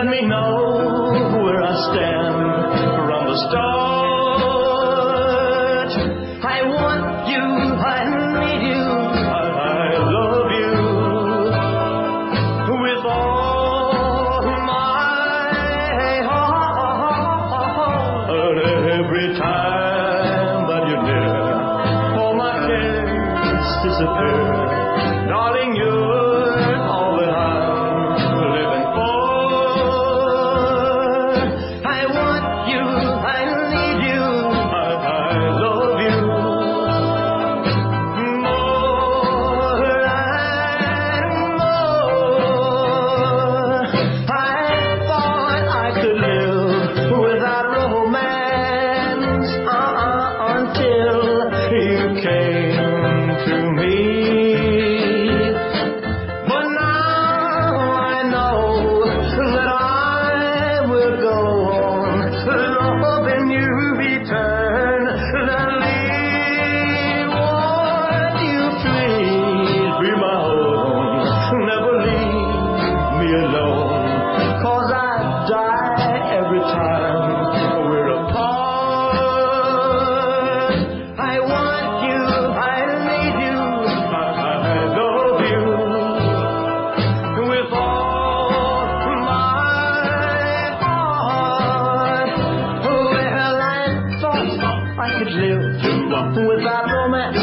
me know where I stand from the start. I want you, I need you, I love you with all my heart. Every time that you're near, all my cares disappear. Darling, you're all that I'm living for. I want you, I need you, I love you more and more. I thought I could live without romance until you came to me. Without romance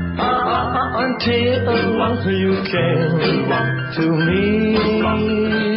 until you came to me.